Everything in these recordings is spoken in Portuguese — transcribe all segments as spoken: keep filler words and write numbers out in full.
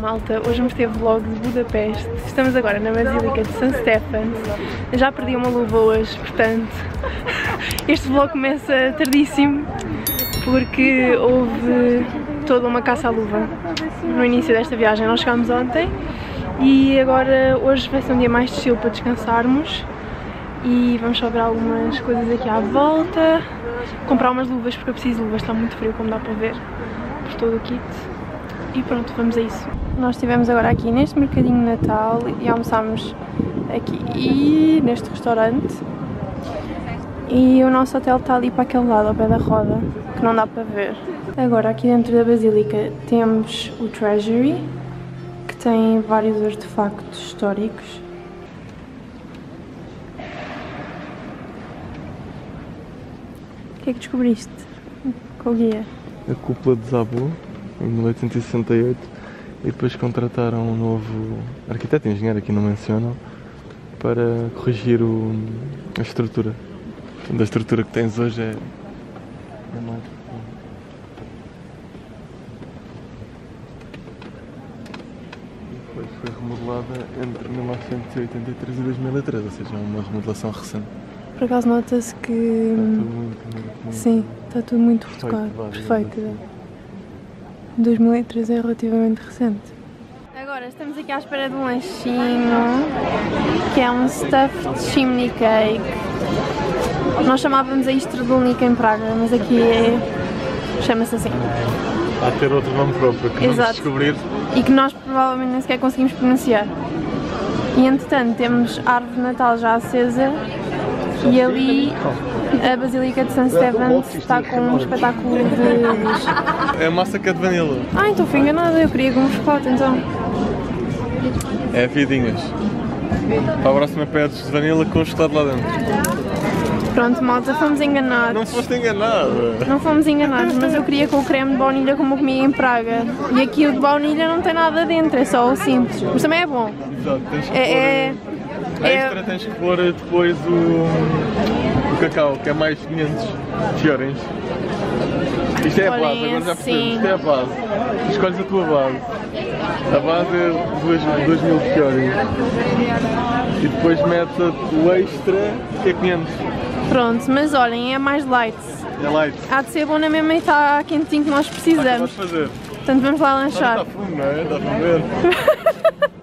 malta, hoje vamos ter vlog de Budapeste. Estamos agora na Basílica de San Stefan. Eu já perdi uma luva hoje, portanto este vlog começa tardíssimo porque houve toda uma caça à luva no início desta viagem. Nós chegámos ontem e agora hoje vai ser um dia mais de chill para descansarmos e vamos só ver algumas coisas aqui à volta, comprar umas luvas porque eu preciso de luvas, está muito frio como dá para ver por todo o kit. E pronto, vamos a isso. Nós estivemos agora aqui neste mercadinho de Natal e almoçámos aqui e neste restaurante. E o nosso hotel está ali para aquele lado, ao pé da roda, que não dá para ver. Agora aqui dentro da Basílica temos o Treasury, que tem vários artefactos históricos. O que é que descobriste com o guia? A cúpula de Zabul, em mil oitocentos e sessenta e oito, e depois contrataram um novo arquiteto e engenheiro, aqui não mencionam, para corrigir o, a estrutura. Portanto, a estrutura que tens hoje é, é mais... Depois foi remodelada entre mil novecentos e oitenta e três e dois mil e três, ou seja, é uma remodelação recente. Por acaso nota-se que... Está tudo muito, muito, muito... Sim, está tudo muito retocado, perfeito. dois mil e três é relativamente recente. Agora estamos aqui à espera de um lanchinho, que é um stuffed chimney cake. Nós chamávamos a isto Stradulnik em Praga, mas aqui é... chama-se assim. Há de ter outro nome próprio que vamos descobrir. E que nós provavelmente nem sequer conseguimos pronunciar. E entretanto temos a árvore de Natal já acesa e ali a Basílica de San Stefan está com um espetáculo de luz. É massa que é de vanila. Ah, então fui enganada, eu queria com um chocolate então. É vidinhas. Para a próxima pedes de vanila com chocolate lá dentro. Pronto, malta, fomos enganados. Não foste enganada. Não fomos enganados, mas eu queria com o creme de baunilha como eu comia em Praga. E aqui o de baunilha não tem nada dentro, é só o simples. Mas também é bom. Exato, tens que é, pôr... É, extra tens que pôr depois o, o cacau, que é mais quinhentos fiorins. Isto é a base, agora já percebemos, isto é a base. Escolhes a tua base. A base é dois mil fiorins. E depois metes o extra, que é quinhentos. Pronto, mas olhem, é mais light. É light. Há de ser bom na mesma e está quentinho que nós precisamos. Ah, fazer. Portanto, vamos lá lanchar. Está fumo, não é? Está a ver.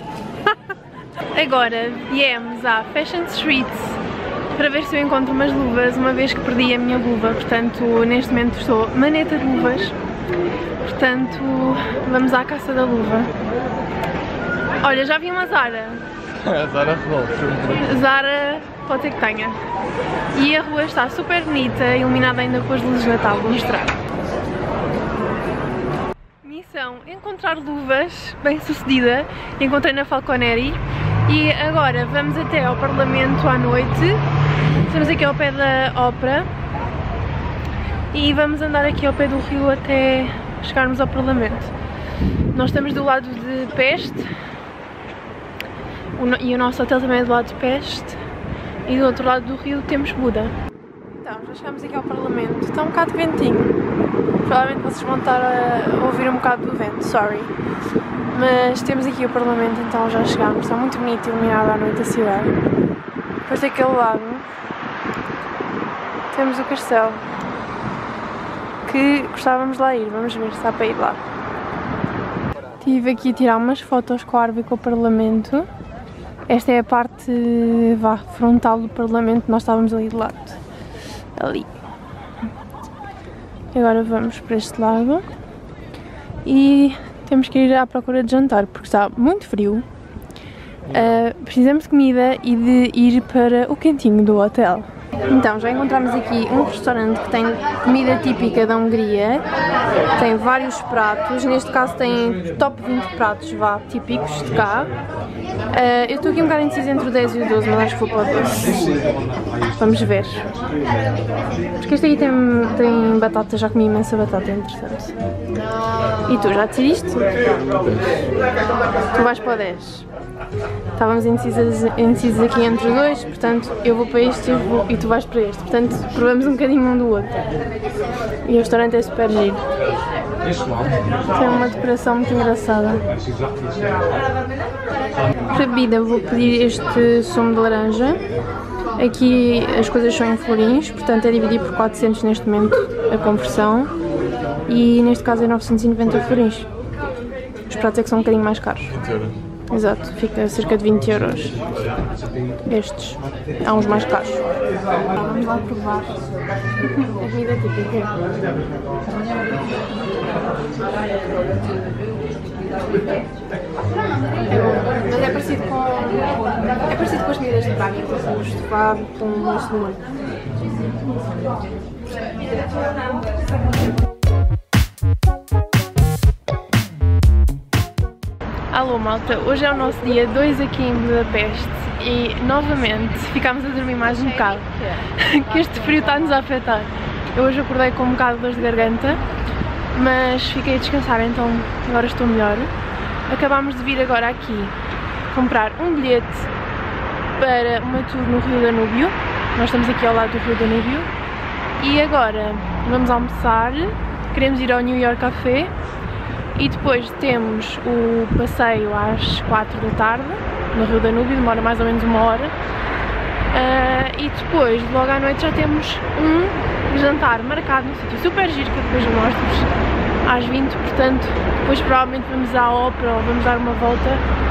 Agora viemos à Fashion Street para ver se eu encontro umas luvas, uma vez que perdi a minha luva. Portanto, neste momento estou maneta de luvas. Portanto, vamos à caça da luva. Olha, já vi uma Zara. A Zara revolta. Zara pode ser que tenha. E a rua está super bonita, iluminada ainda com as luzes de Natal. Vou mostrar. Missão: encontrar luvas, bem sucedida. Encontrei na Falconeri. E agora vamos até ao Parlamento à noite. Estamos aqui ao pé da Ópera. E vamos andar aqui ao pé do rio até chegarmos ao Parlamento. Nós estamos do lado de Peste. E o nosso hotel também é do lado de Peste. E do outro lado do rio temos Buda. Então, já chegamos aqui ao Parlamento. Está um bocado ventinho. Provavelmente vocês vão estar a ouvir um bocado do vento, sorry. Mas temos aqui o Parlamento, então já chegámos. Está muito bonito, iluminado à noite a cidade. Depois daquele lado temos o castelo, que gostávamos de lá ir. Vamos ver se dá para ir lá. Estive aqui a tirar umas fotos com a árvore e com o Parlamento. Esta é a parte vá, frontal do Parlamento, nós estávamos ali de lado. Ali. Agora vamos para este lado. E temos que ir à procura de jantar, porque está muito frio. Uh, precisamos de comida e de ir para o cantinho do hotel. Então, já encontramos aqui um restaurante que tem comida típica da Hungria. Tem vários pratos, neste caso tem top vinte pratos vá, típicos de cá. Uh, eu estou aqui um bocado indecisa entre o dez e o doze, mas acho que vou para o doze. Vamos ver. Porque este aí tem, tem batata, já comi imensa batata, entretanto. E tu, já decidiste? Tu vais para o dez. Estávamos indecisas, indecisas aqui entre os dois, portanto eu vou para este e, vou, e tu vais para este. Portanto provamos um bocadinho um do outro. E o restaurante é super giro. Tem uma decoração muito engraçada. Para bebida vou pedir este sumo de laranja. Aqui as coisas são em florins, portanto é dividir por quatrocentos neste momento a conversão. E neste caso é novecentos e noventa florins. Os pratos é que são um bocadinho mais caros. Exato, fica cerca de vinte euros. Estes. Há uns mais caros. Vamos lá provar a comida típica. É bom, mas é parecido com. É parecido com as comidas de praia, com o estofado, com o este molho. Alô malta, hoje é o nosso dia dois aqui em Budapeste e novamente ficámos a dormir mais um bocado, que este frio está-nos a afetar. Eu hoje acordei com um bocado de dor de garganta, mas fiquei a descansar, então agora estou melhor. Acabámos de vir agora aqui comprar um bilhete para uma tour no Rio Danúbio. Nós estamos aqui ao lado do Rio Danúbio e agora vamos almoçar, queremos ir ao New York Café. E depois temos o passeio às quatro da tarde no Rio Danúbio, demora mais ou menos uma hora. Uh, e depois, logo à noite, já temos um jantar marcado num sítio super giro que eu depois mostro-vos às vinte, portanto, depois provavelmente vamos à ópera ou vamos dar uma volta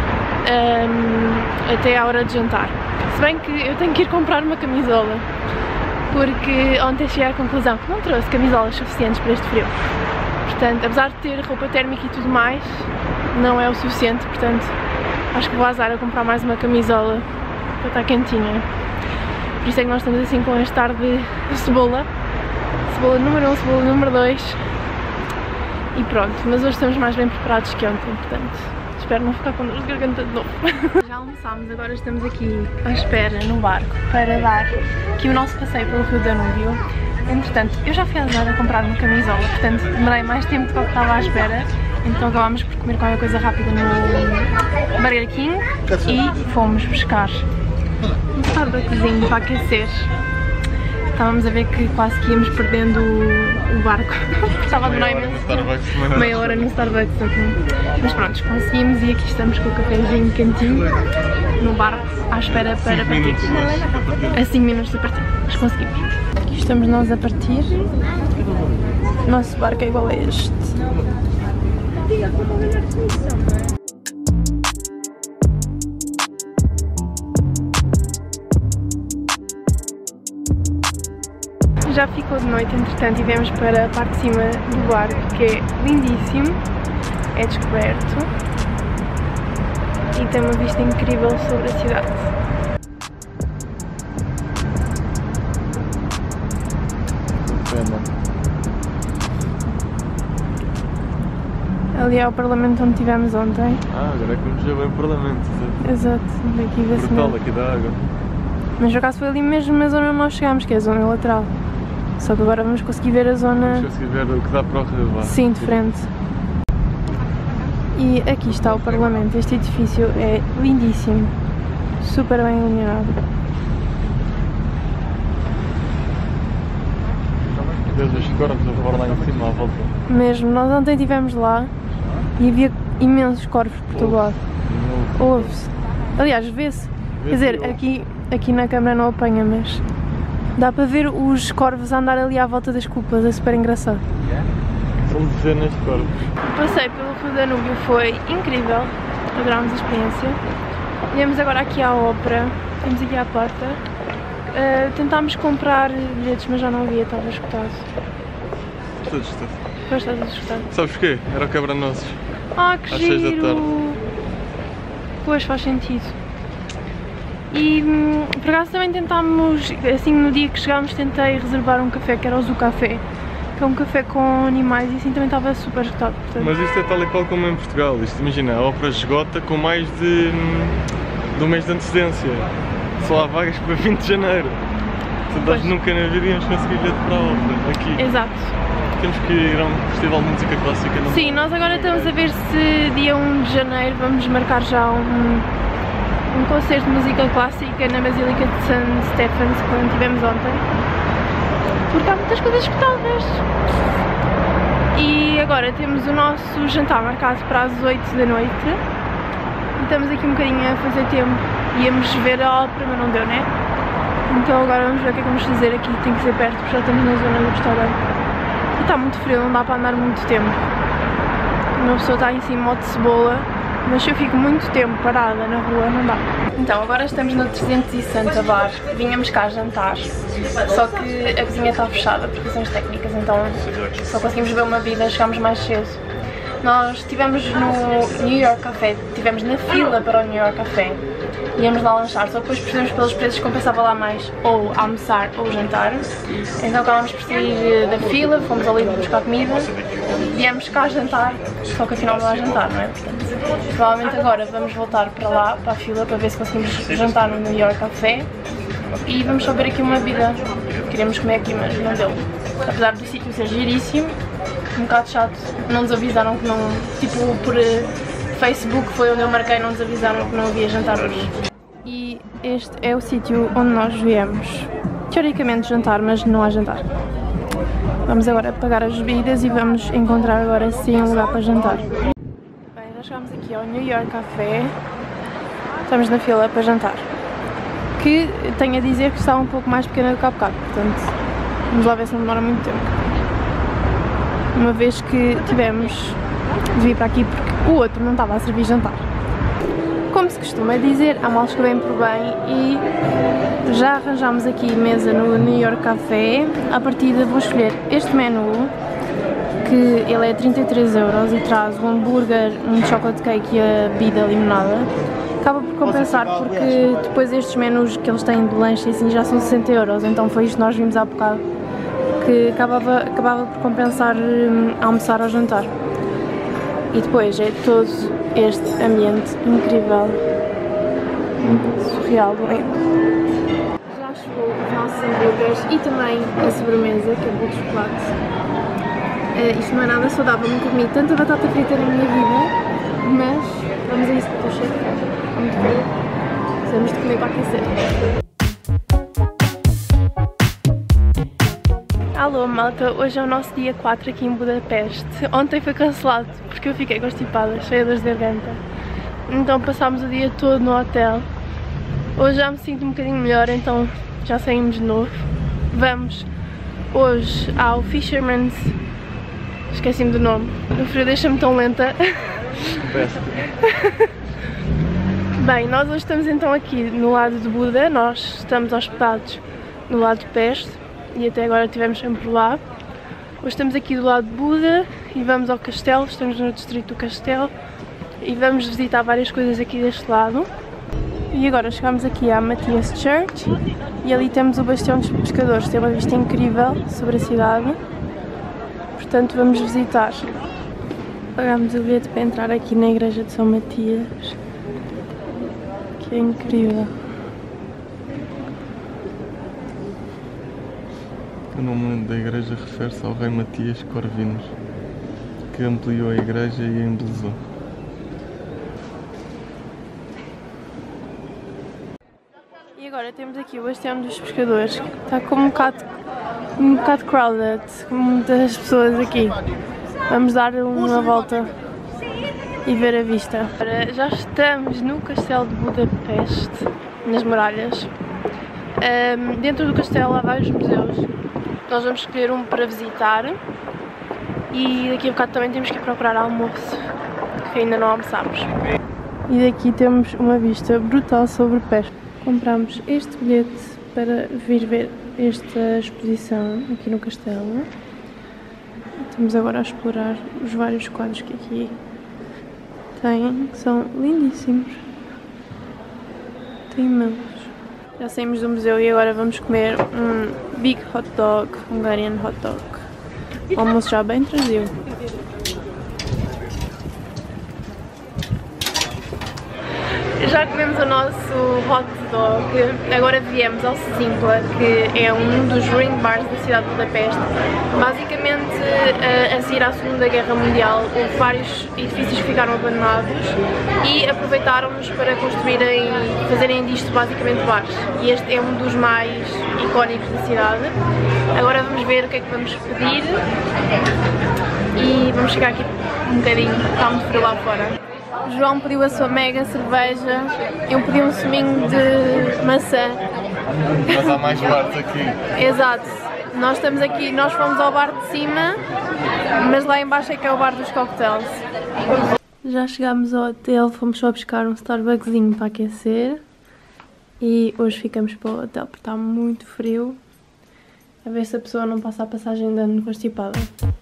um, até à hora de jantar. Se bem que eu tenho que ir comprar uma camisola, porque ontem cheguei à conclusão que não trouxe camisolas suficientes para este frio. Portanto, apesar de ter roupa térmica e tudo mais, não é o suficiente, portanto, acho que vou azar a comprar mais uma camisola para estar quentinha. Por isso é que nós estamos assim com este ar de cebola. Cebola número um, cebola número dois. E pronto, mas hoje estamos mais bem preparados que ontem, portanto, espero não ficar com dor de garganta de novo. Já almoçámos, agora estamos aqui à espera no barco para dar aqui o nosso passeio pelo Rio Danúbio. Entretanto, eu já fui a Zara comprar uma camisola, portanto demorei mais tempo do que eu estava à espera, então acabámos por comer qualquer coisa rápida no Burger King e fomos buscar um Starbuckzinho para aquecer. Estávamos a ver que quase que íamos perdendo o, o barco, estava a demorar imenso, meia hora no Starbucks aqui. Mas pronto, conseguimos e aqui estamos com o cafezinho quentinho no barco à espera para partir. A cinco minutos de partir, mas conseguimos. Aqui estamos nós a partir. O nosso barco é igual a este. Já ficou de noite, entretanto, e viemos para a parte de cima do barco, que é lindíssimo, é descoberto e tem uma vista incrível sobre a cidade. Ali é o Parlamento onde estivemos ontem. Ah, agora é que vamos ver bem o Parlamento. Exato, daqui vê-se mesmo. Aqui da água. Mas por acaso foi ali mesmo na zona onde nós chegámos, que é a zona lateral. Só que agora vamos conseguir ver a zona... Vamos conseguir ver o que dá para o rio lá. Sim, de frente. E aqui está o Parlamento. Este edifício é lindíssimo. Super bem iluminado. Desde os corvos a voar lá em cima à volta. Mesmo, nós ontem estivemos lá e havia imensos corvos por todo lado. Ouve-se. Aliás, vê-se. Quer dizer, aqui, aqui na câmara não apanha, mas dá para ver os corvos a andar ali à volta das cúpulas, é super engraçado. São dezenas de corvos. O passeio pelo Rio Danúbio foi incrível, adorámos a experiência. Viemos agora aqui à ópera, temos aqui à porta. Uh, tentámos comprar bilhetes, mas já não havia, estava escutado. Estou escutado. Depois estás escutado. Sabes porquê? Era o quebra-nozes. Ah, que às giro! seis da tarde. Pois, faz sentido. E hum, por acaso também tentámos, assim no dia que chegámos tentei reservar um café que era o Zoo Café, que é um café com animais e assim também estava super esgotado. Portanto... Mas isto é tal e qual como em Portugal, isto imagina, a ópera esgota com mais de, de um mês de antecedência. Só há vagas para vinte de janeiro. Portanto, nós nunca na vida íamos conseguir bilhete para a ópera aqui. Exato. Temos que ir a um festival de música clássica. Não. Sim, nós agora estamos a ver se dia um de janeiro vamos marcar já um, um concerto de música clássica na Basílica de San Stefano, quando tivemos ontem, porque há muitas coisas esgotadas. E agora temos o nosso jantar marcado para as oito da noite. E estamos aqui um bocadinho a fazer tempo. Íamos ver a ópera, mas não deu, né? Então agora vamos ver o que é que vamos fazer aqui. Tem que ser perto, porque já estamos na zona do restaurante. E está muito frio, não dá para andar muito tempo. Uma pessoa está em cima de cebola, mas se eu fico muito tempo parada na rua, não dá. Então, agora estamos no trezentos e sessenta bar. Vínhamos cá jantar, só que a cozinha está fechada por questões técnicas, então só conseguimos ver uma vida, chegámos mais cedo. Nós estivemos no New York Café, estivemos na fila para o New York Café. Íamos lá lanchar, só depois percebemos pelos preços que compensava lá mais ou almoçar ou jantar. Então acabámos por sair da fila, fomos ali buscar comida, viemos cá jantar, só que afinal não há jantar, não é? Portanto, provavelmente agora vamos voltar para lá, para a fila, para ver se conseguimos jantar no New York Café. E vamos só ver aqui uma vida. Queríamos comer aqui, mas não deu. Apesar do sítio ser giríssimo, um bocado chato, não nos avisaram que não, tipo por Facebook foi onde eu marquei, não nos avisaram que não havia jantar hoje. E este é o sítio onde nós viemos, teoricamente jantar, mas não há jantar. Vamos agora pagar as bebidas e vamos encontrar agora sim um lugar para jantar. Bem, já chegámos aqui ao New York Café, estamos na fila para jantar, que tenho a dizer que está um pouco mais pequena do que há bocado, portanto vamos lá ver se não demora muito tempo. Uma vez que tivemos de vir para aqui porque o outro não estava a servir jantar. Como se costuma dizer, há males que vêm por bem e já arranjámos aqui mesa no New York Café. À partida vou escolher este menu, que ele é trinta e três euros e traz um hambúrguer, um chocolate cake e a bebida limonada. Acaba por compensar porque depois estes menus que eles têm de lanche e assim já são sessenta euros, então foi isto que nós vimos há bocado, que acabava, acabava por compensar hum, almoçar ou jantar. E depois é todo este ambiente incrível, surreal, lindo. Já chegou os nossos hambúrgueres e também a sobremesa, que é bolo de chocolate. Uh, isto não é nada saudável, nunca comi tanta batata frita na minha vida, mas vamos a isso porque estou cheio de fome. Há muito frio, precisamos de comer para aquecer. Alô malta, hoje é o nosso dia quatro aqui em Budapeste. Ontem foi cancelado porque eu fiquei constipada, cheia de dores de garganta. Então passámos o dia todo no hotel. Hoje já me sinto um bocadinho melhor, então já saímos de novo. Vamos hoje ao Fisherman's... Esqueci-me do nome. O frio deixa-me tão lenta. Bem, nós hoje estamos então aqui no lado de Buda. Nós estamos hospedados no lado de Peste. E até agora estivemos sempre lá. Hoje estamos aqui do lado de Buda e vamos ao castelo, estamos no distrito do castelo e vamos visitar várias coisas aqui deste lado. E agora chegamos aqui à Matthias Church e ali temos o Bastião dos Pescadores, tem uma vista incrível sobre a cidade, portanto vamos visitar. Pagámos o bilhete para entrar aqui na igreja de São Matias, que é incrível. O nome da igreja refere-se ao rei Matias Corvinus, que ampliou a igreja e a embelezou. E agora temos aqui o Bastião dos Pescadores, que está como um bocado, um bocado crowded, com muitas pessoas aqui. Vamos dar uma volta e ver a vista. Agora já estamos no castelo de Budapeste, nas muralhas. Um, dentro do castelo há vários museus. Nós vamos escolher um para visitar e daqui a bocado também temos que ir procurar almoço, que ainda não almoçámos. E daqui temos uma vista brutal sobre Peste. Compramos este bilhete para vir ver esta exposição aqui no castelo. Estamos agora a explorar os vários quadros que aqui tem, que são lindíssimos. Tem imensos. Já saímos do museu e agora vamos comer um Big Hot Dog, Hungarian Hot Dog. O almoço já bem trazido. Já comemos o nosso hot dog, agora viemos ao Szimpla, que é um dos ruin bars da cidade de Budapeste. Basicamente, a seguir à Segunda Guerra Mundial, houve vários edifícios que ficaram abandonados e aproveitaram-nos para construírem, fazerem disto basicamente bares. E este é um dos mais icónicos da cidade. Agora vamos ver o que é que vamos pedir e vamos chegar aqui um bocadinho, está muito frio lá fora. O João pediu a sua mega cerveja, eu pedi um suminho de maçã. Mas há mais bares aqui. Exato, nós estamos aqui, nós fomos ao bar de cima, mas lá embaixo é que é o bar dos cocktails. Já chegámos ao hotel, fomos só buscar um Starbucksinho para aquecer e hoje ficamos para o hotel porque está muito frio, a ver se a pessoa não passa a passagem de ano constipada.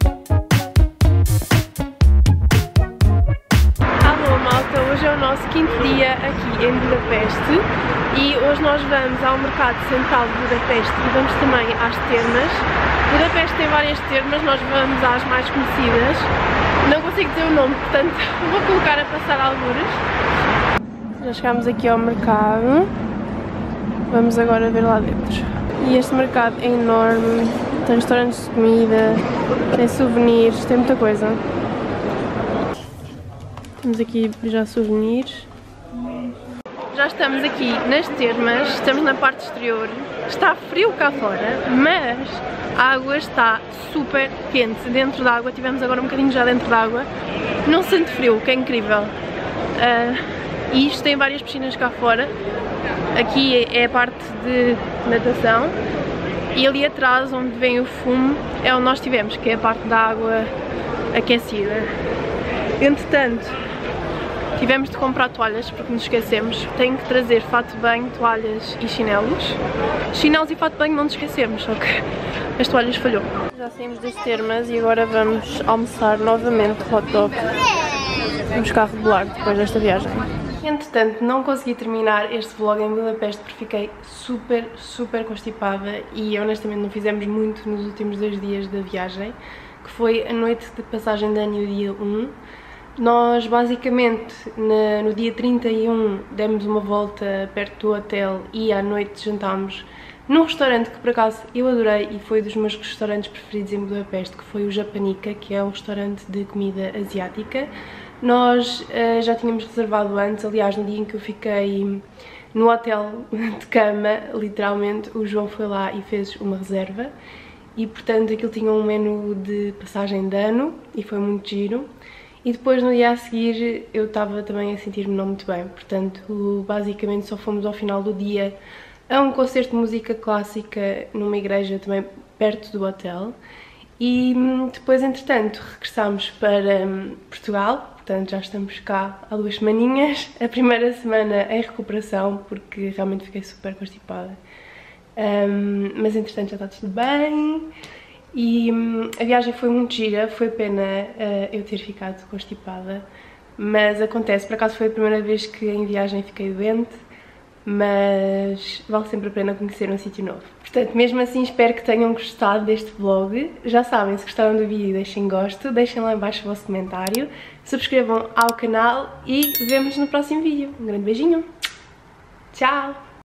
Hoje é o nosso quinto dia aqui em Budapeste e hoje nós vamos ao mercado central de Budapeste e vamos também às termas. Budapeste tem várias termas, nós vamos às mais conhecidas. Não consigo dizer o nome, portanto vou colocar a passar algures. Já chegámos aqui ao mercado, vamos agora ver lá dentro. E este mercado é enorme, tem restaurantes de comida, tem souvenirs, tem muita coisa. Temos aqui já souvenirs. Já estamos aqui nas termas, estamos na parte exterior. Está frio cá fora, mas a água está super quente. Dentro da água, tivemos agora um bocadinho já dentro da água. Não se sente frio, o que é incrível. Uh, e isto tem várias piscinas cá fora. Aqui é a parte de natação. E ali atrás, onde vem o fumo, é onde nós estivemos, que é a parte da água aquecida. Entretanto, tivemos de comprar toalhas porque nos esquecemos. Tenho que trazer fato de banho, toalhas e chinelos. Chinelos e fato de banho não nos esquecemos, só que as toalhas falhou. Já saímos das termas e agora vamos almoçar novamente hot dog. Vamos cá regular depois desta viagem. Entretanto, não consegui terminar este vlog em Budapeste porque fiquei super, super constipada e honestamente não fizemos muito nos últimos dois dias da viagem, que foi a noite de passagem de ano e o dia um. Nós basicamente na, no dia trinta e um demos uma volta perto do hotel e à noite jantámos num restaurante que por acaso eu adorei e foi dos meus restaurantes preferidos em Budapeste, que foi o Japanica, que é um restaurante de comida asiática. Nós uh, já tínhamos reservado antes, aliás no dia em que eu fiquei no hotel de cama, literalmente, o João foi lá e fez uma reserva e portanto aquilo tinha um menu de passagem de ano e foi muito giro. E depois no dia a seguir eu estava também a sentir-me não muito bem, portanto basicamente só fomos ao final do dia a um concerto de música clássica numa igreja também perto do hotel e depois entretanto regressámos para Portugal, portanto já estamos cá há duas semaninhas, a primeira semana em recuperação porque realmente fiquei super constipada, um, mas entretanto já está tudo bem. E hum, a viagem foi muito gira, foi pena uh, eu ter ficado constipada, mas acontece, por acaso foi a primeira vez que em viagem fiquei doente, mas vale sempre a pena conhecer um sítio novo. Portanto, mesmo assim espero que tenham gostado deste vlog. Já sabem, se gostaram do vídeo deixem gosto, deixem lá em baixo o vosso comentário, subscrevam ao canal e vemo-nos no próximo vídeo. Um grande beijinho, tchau!